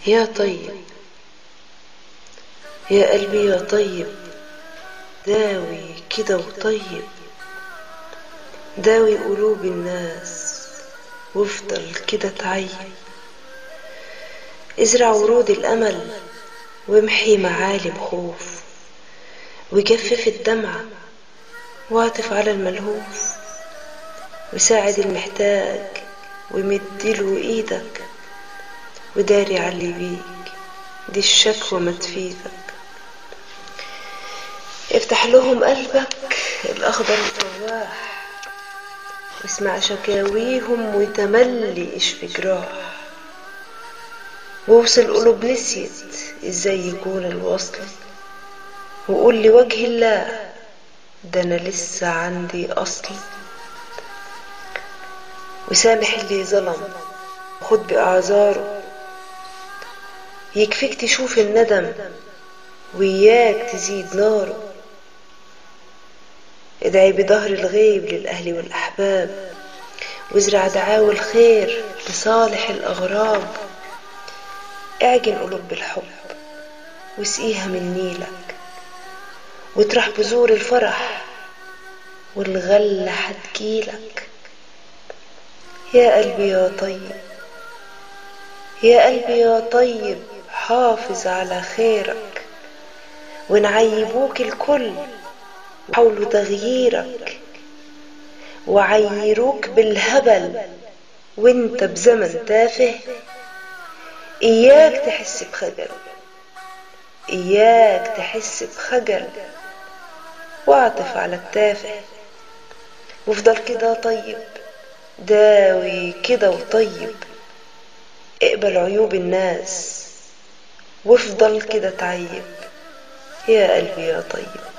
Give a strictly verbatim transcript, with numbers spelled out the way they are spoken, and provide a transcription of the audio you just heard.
يا طيب، يا قلبي يا طيب، داوي كده وطيب، داوي قلوب الناس وافضل كده تعيب، ازرع ورود الأمل وامحي معالم خوف، وجفف الدمعة واعطف على الملهوف، وساعد المحتاج ومديله ايدك، وداري علي بيك دي الشكوى ما تفيدك، افتح لهم قلبك الأخضر الفواح، واسمع شكاويهم وتملي اشفي جراح، ووصل قلوب نسيت ازاي يكون الوصل، وقول لوجه الله ده انا لسه عندي اصل، وسامح اللي ظلم وخد بأعذاره، يكفيك تشوف الندم وياك تزيد ناره، ادعي بظهر الغيب للأهل والأحباب، وازرع دعاوى الخير لصالح الأغراب، اعجن قلوب بالحب واسقيها من نيلك، واطرح بذور الفرح والغلة هتجيلك، يا قلبي يا طيب، يا قلبي يا طيب، حافظ على خيرك، ونعيبوك الكل وحاولوا تغييرك، وعيروك بالهبل وانت بزمن تافه، اياك تحس بخجل، اياك تحس بخجل، واعطف على التافه، وافضل كده طيب، داوي كده وطيب، اقبل عيوب الناس وافضل كده تعيب، يا قلبي يا طيب.